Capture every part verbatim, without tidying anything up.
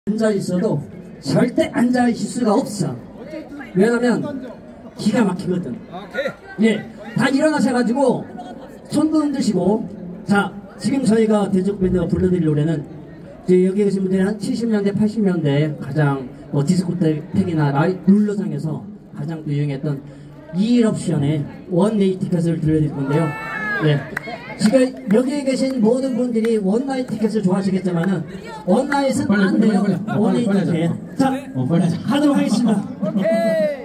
앉아 있어도 절대 앉아 있을 수가 없어. 왜냐면 기가 막히거든. 예, 다 일어나셔가지고 손도 흔드시고. 자, 지금 저희가 대적밴드가 불러드릴 노래는 이제 여기 계신 분들이 한 칠십 년대, 팔십 년대 가장 뭐 디스코텍이나 라이 룰러상에서 가장 또 유행했던 이럽션의 원데이 티켓을 들려드릴 건데요. 네. 지금 여기에 계신 모든 분들이 원나잇 티켓을 좋아하시겠지만은 원나잇은 빨리, 안 돼요. 원데이 티켓. 자, 어, 하도록 하겠습니다. 오케이.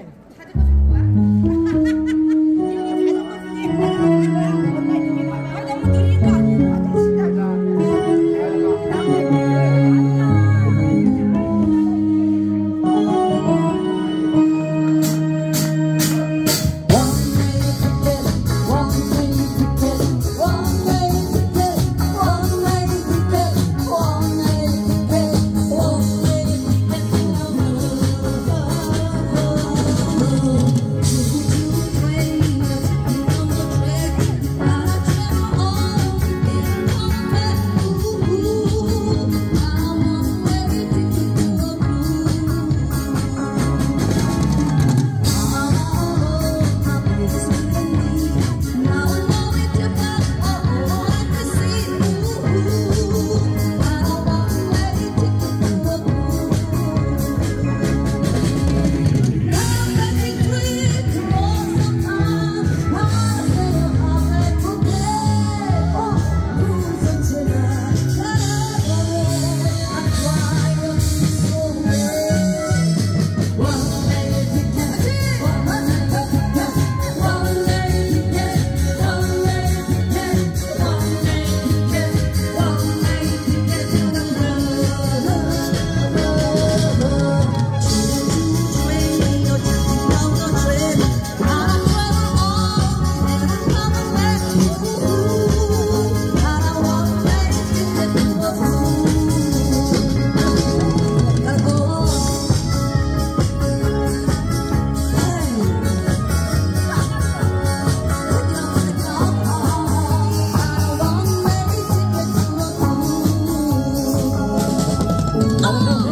Oh